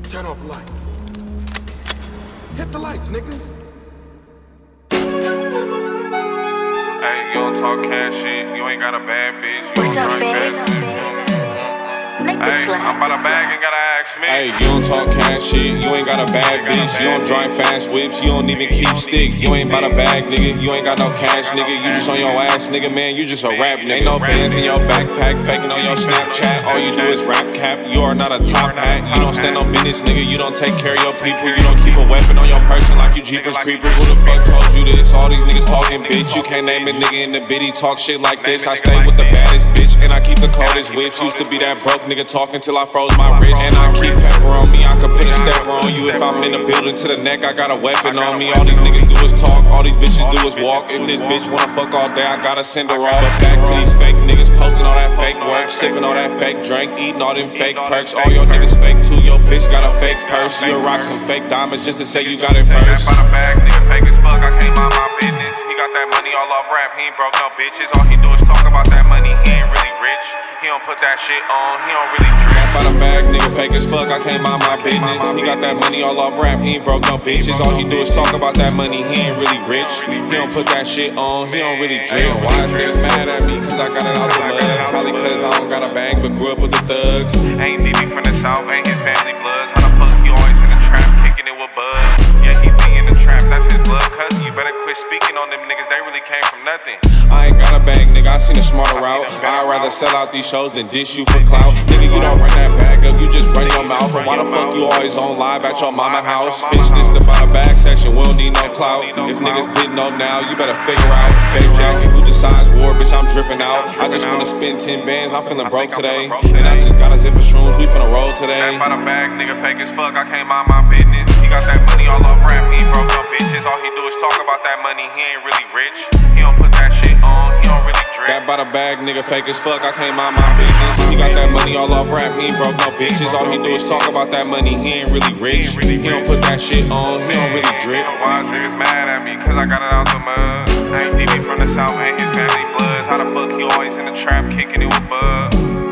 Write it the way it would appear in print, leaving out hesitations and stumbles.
Turn off the lights. Hit the lights, nigga. Hey, you don't talk cash shit. You ain't got a bad bitch. You What's up, babe? Hey, I'm about a bag and gotta ask me. Hey, you don't talk cash shit, you ain't got a bad bitch. You don't drive fast whips, you don't even keep stick. You ain't bout a bag, nigga, you ain't got no cash, nigga. You just on your ass, nigga, man, you just a rap nigga. Ain't no bands in your backpack, faking on your Snapchat. All you do is rap cap, you are not a top hat. You don't stand on business, nigga, you don't take care of your people. You don't keep a weapon on your person like you Jeepers Creepers. Who the fuck told you this? All these niggas talking bitch. You can't name a nigga in the bitty, talk shit like this. I stay with the baddest bitch, and I keep the coldest whips. Used to be that broke nigga talking till I froze my wrist. And I keep pepper on me, I could put a stepper on you. If I'm in the building to the neck, I got a weapon on me. All these niggas do is talk, all these bitches do is walk. If this bitch wanna fuck all day, I gotta send her off. But back to these fake niggas posting all that fake work, sipping all that fake drink, eating all them fake perks. All your niggas fake too, your bitch got a fake purse. You'll rock some fake diamonds just to say you got it first. By the bag, nigga fake as fuck, I can't mind my business. He got that money all off rap, he ain't broke no bitches. All he do is talk about that money, he ain't really rich. He don't put that shit on, he don't really drip. By the bag, nigga fake as fuck, I can't mind my business. He got that money all off rap, he ain't broke no bitches. All he do is talk about that money, he ain't really rich. He don't put that shit on, he don't really drip. Why is niggas mad at me? Cause I got it out the mud. Probably cause I don't got a bang, but grew up with the thugs. Ain't DB from the south, ain't his family blood. How the fuck you always in the trap, kicking it with buzz? Yeah, he be in the trap, that's his blood cousin. You better quit speaking on them niggas, they really came from nothing. I ain't got a bang, nigga, I seen a smarter route. I'd rather sell out these shows than dish you for clout. Nigga, you don't run that bag up, you just run your mouth. And why the fuck you always on live at your mama house? Bitch, this the by the bag section, we don't need no clout. If niggas didn't know now, you better figure out. Babe jacket, who decides war, bitch, I'm dripping out. I just wanna spend 10 bands, I'm feeling broke today. And I just got a zip of shrooms, we finna roll today. By the bag, nigga fake as fuck, I can't mind my business. He got that money all off rap, he ain't broke no bitches. All he do is talk about that money, he ain't really rich. He don't put that shit on, he don't really drip. That by the bag, nigga fake as fuck, I can't mind my business. He got that money all off rap, he ain't broke no bitches. All he do is talk about that money, he ain't really rich. He don't put that shit on, he don't really drip. Why niggas mad at me, cause I got it out the mud. Ain't DB from the south, ain't his family blood. How the fuck he always in the trap, kicking it with bud?